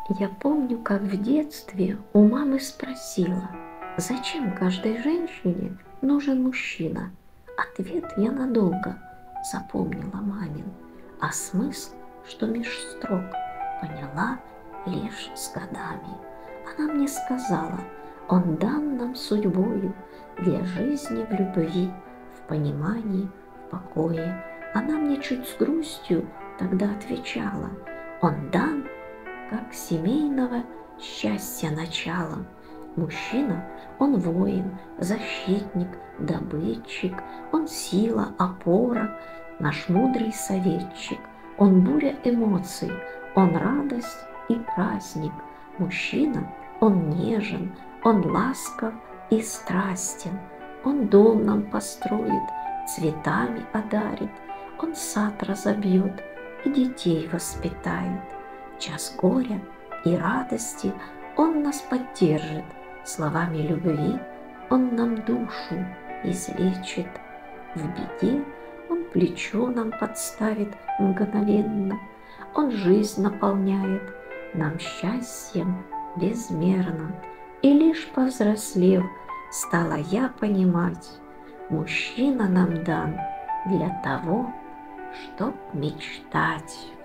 Я помню, как в детстве у мамы спросила, зачем каждой женщине нужен мужчина. Ответ я надолго запомнила мамин, а смысл, что меж строк, поняла лишь с годами. Она мне сказала, он дан нам судьбою для жизни в любви, в понимании, в покое. Она мне чуть с грустью тогда отвечала, он дан как семейного счастья начало. Мужчина, он воин, защитник, добытчик, он сила, опора, наш мудрый советчик, он буря эмоций, он радость и праздник. Мужчина, он нежен, он ласков и страстен, он дом нам построит, цветами одарит, он сад разобьет и детей воспитает. Час горя и радости он нас поддержит, словами любви он нам душу излечит. В беде он плечо нам подставит мгновенно, он жизнь наполняет нам счастьем безмерно. И лишь повзрослев, стала я понимать, мужчина нам дан для того, чтоб мечтать.